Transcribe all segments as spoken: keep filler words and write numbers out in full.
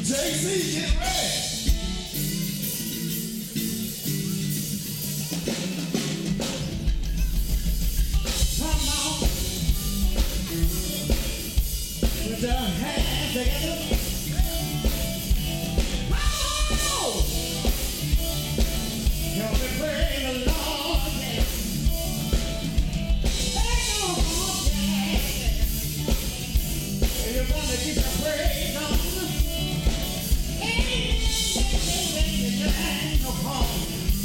J C, get ready. Come on. Put your hands together. Oh! Help me praise the Lord. Yeah. Hey, on, yeah. You're gonna get your praise on. No problem.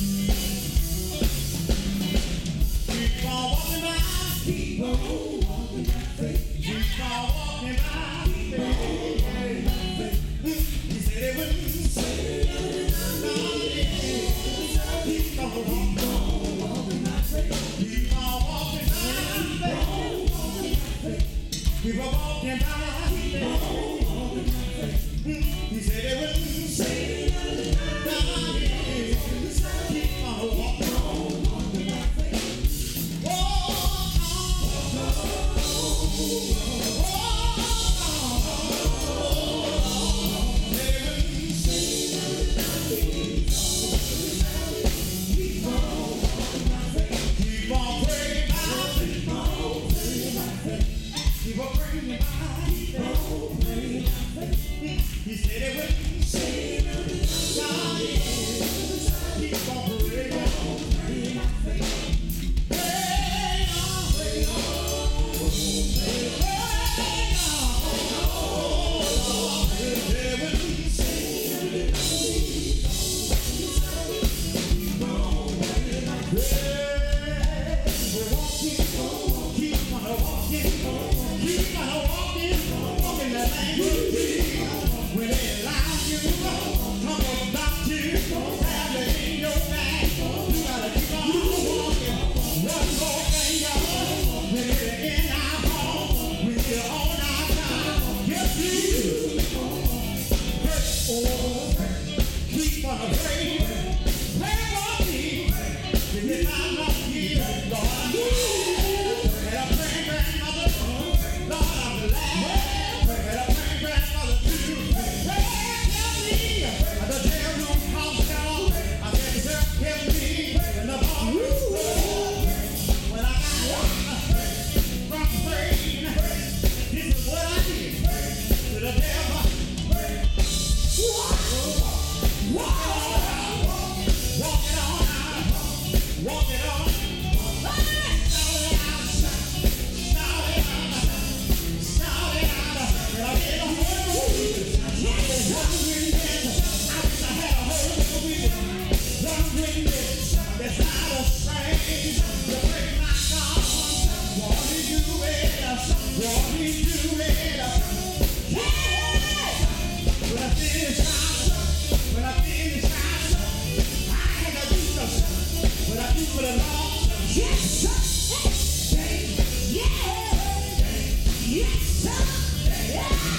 Keep on walking by, keep on walking by faith. Keep on walking by faith. He said it wouldn't say keep on walking by faith. Keep on walking by faith. Keep on walking by faith. He said it wouldn't say he said it wouldn't say God is. Keep on praying. Pray on, pray on, pray on. He said it wouldn't say keep on praying. We're walking, keep on walking, keep on walking, walking the language. When they lie you, come about you, have it in your bag. You gotta keep on walking. One more thing, y'all. When you're in our home, when you're on our time, yes, you pray, oh, keep on praying. Pray for me. If you're not long here, Lord, I'm glad. And I pray, grandmother, Lord, I'm glad. And I pray, grandmother, too. The jail room comes down. I said, sir, help me. And the bar was closed. When I got from praying, this is what I did to the devil. Walk it on out. Walk it on. Shout it out. Shout it out. Shout it out. And I did a whole yes. That's not a strange to break my God. Won't he do it? Won't he do it? Yeah! When I finish out, when I finish out, I had to do something. When I do for the Lord, yes, sir. Yeah! Yes, sir. Yeah!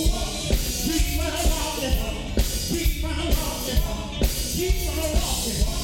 Keep on walking, keep on walking, keep on walking.